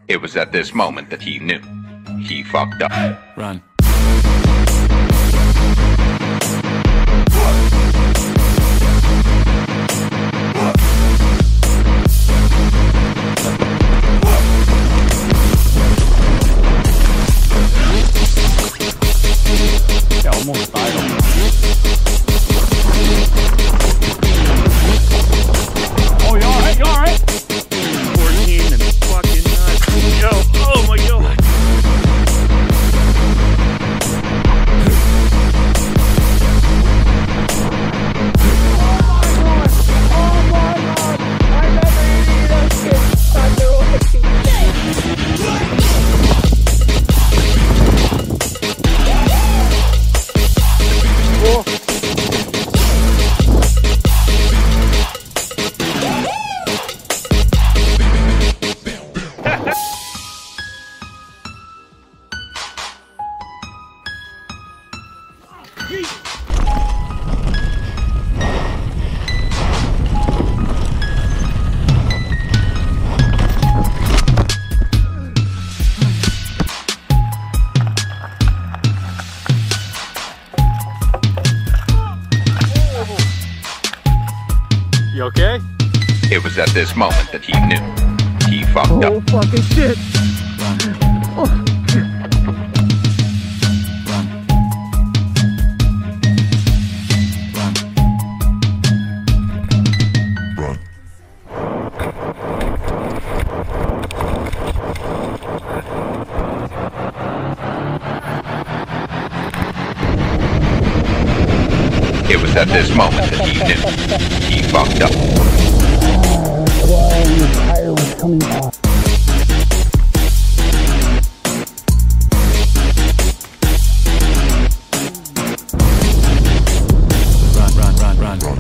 It was at this moment that he knew. He fucked up. Run. Yeah, almost died on that. Oh, you alright? You alright? 14 and fucking nuts. Yo, oh my god. You okay? It was at this moment that he knew. He fucked Oh, up. fucking shit. Run. It was at this moment that he knew. He fucked up. The tire was coming off. Run.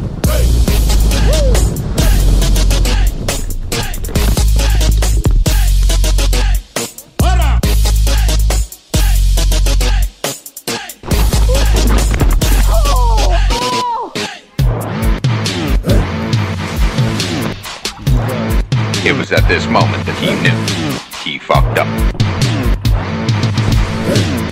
It was at this moment that he knew. He fucked up.